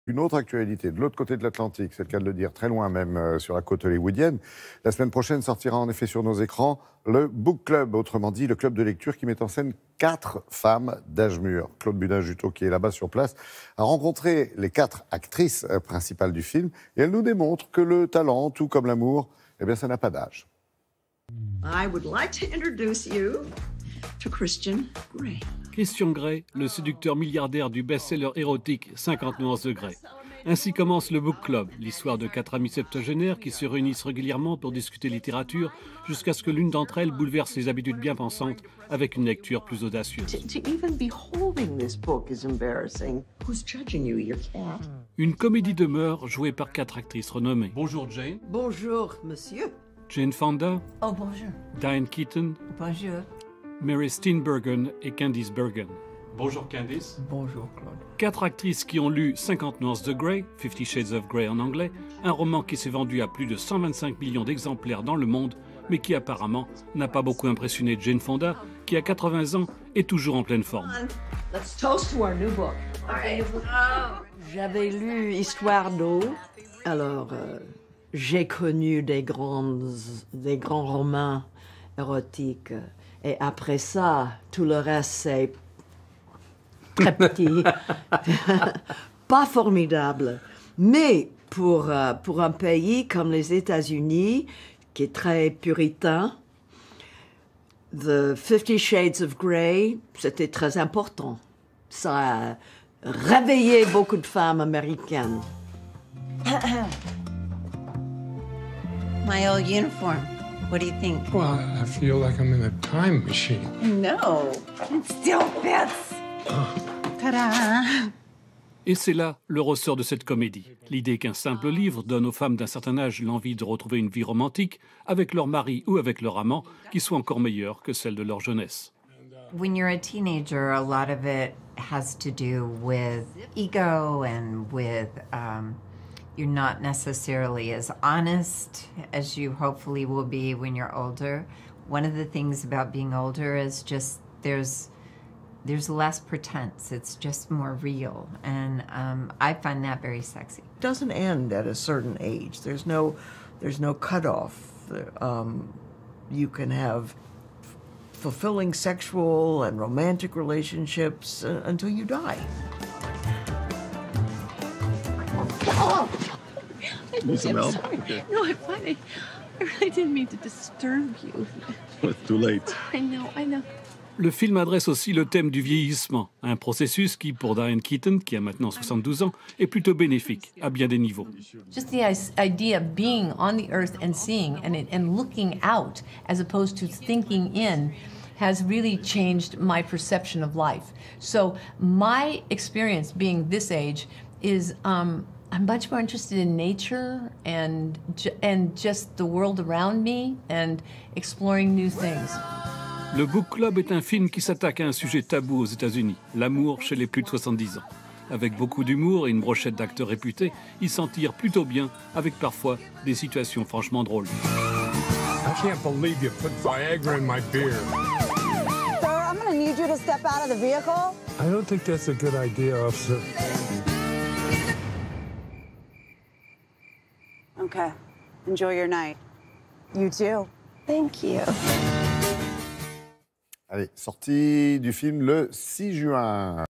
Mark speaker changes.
Speaker 1: Une autre actualité, de l'autre côté de l'Atlantique, c'est le cas de le dire, très loin même, sur la côte hollywoodienne. La semaine prochaine sortira en effet sur nos écrans le Book Club, autrement dit le club de lecture qui met en scène 4 femmes d'âge mûr. Claude Budin-Juteau, qui est là-bas sur place, a rencontré les 4 actrices principales du film et elle nous démontre que le talent, tout comme l'amour, eh bien ça n'a pas d'âge.
Speaker 2: I would like to introduce you to Christian Grey.
Speaker 3: Christian Grey, le séducteur milliardaire du best-seller érotique 50 nuances de Grey. Ainsi commence le Book Club, l'histoire de 4 amies septuagénaires qui se réunissent régulièrement pour discuter littérature jusqu'à ce que l'une d'entre elles bouleverse les habitudes bien pensantes avec une lecture plus audacieuse.
Speaker 2: To even be holding this book is embarrassing. Who's judging you, your cat?
Speaker 3: Une comédie de mœurs jouée par 4 actrices renommées. Bonjour Jane.
Speaker 2: Bonjour, monsieur.
Speaker 3: Jane Fonda.
Speaker 4: Oh, bonjour.
Speaker 3: Diane Keaton.
Speaker 4: Bonjour.
Speaker 3: Mary Steenburgen et Candice Bergen. Bonjour Candice.
Speaker 4: Bonjour Claude.
Speaker 3: 4 actrices qui ont lu 50 nuances de Grey, 50 Shades of Grey en anglais, un roman qui s'est vendu à plus de 125 millions d'exemplaires dans le monde, mais qui apparemment n'a pas beaucoup impressionné Jane Fonda, qui à 80 ans est toujours en pleine forme.
Speaker 2: Let's toast to our new book.
Speaker 5: J'avais lu Histoire d'eau, alors j'ai connu des grands romans érotiques. Et après ça, tout le reste, c'est très petit, pas formidable. Mais pour un pays comme les États-Unis, qui est très puritain, The 50 Shades of Grey, c'était très important. Ça a réveillé beaucoup de femmes américaines.
Speaker 4: My old uniform. What do you think?
Speaker 6: Well, I feel like I'm in a time machine.
Speaker 4: No, it still fits. Ta-da!
Speaker 3: Et c'est là le ressort de cette comédie. L'idée qu'un simple livre donne aux femmes d'un certain âge l'envie de retrouver une vie romantique avec leur mari ou avec leur amant qui soit encore meilleure que celle de leur jeunesse.
Speaker 7: When you're a teenager, a lot of it has to do with ego and with you're not necessarily as honest as you hopefully will be when you're older. One of the things about being older is just there's less pretense. It's just more real, and I find that very sexy.
Speaker 2: It doesn't end at a certain age. There's no cutoff. You can have fulfilling sexual and romantic relationships until you die.
Speaker 8: Oh! Need some help? Okay. No, I'm fine. I really didn't mean to disturb you.
Speaker 6: It's too late.
Speaker 8: I know.
Speaker 3: Le film adresse aussi le thème du vieillissement, un processus qui, pour Diane Keaton, qui a maintenant 72 ans, est plutôt bénéfique à bien des niveaux.
Speaker 9: Just the idea of being on the earth and seeing and looking out as opposed to thinking in has really changed my perception of life. So my experience being this age is I'm much more interested in nature and just the world around me and exploring new things.
Speaker 3: Le Book Club est un film qui s'attaque à un sujet tabou aux États-Unis, l'amour chez les plus de 70 ans. Avec beaucoup d'humour et une brochette d'acteurs réputés, ils s'en tirent plutôt bien, avec parfois des situations franchement drôles.
Speaker 6: I can't believe you put Viagra in my beer.
Speaker 10: Sir, I'm gonna need you to step out of the vehicle.
Speaker 6: I don't think that's a good idea, officer.
Speaker 10: Okay. Enjoy your night. You too.
Speaker 4: Thank you.
Speaker 1: Allez, sortie du film le 6 juin.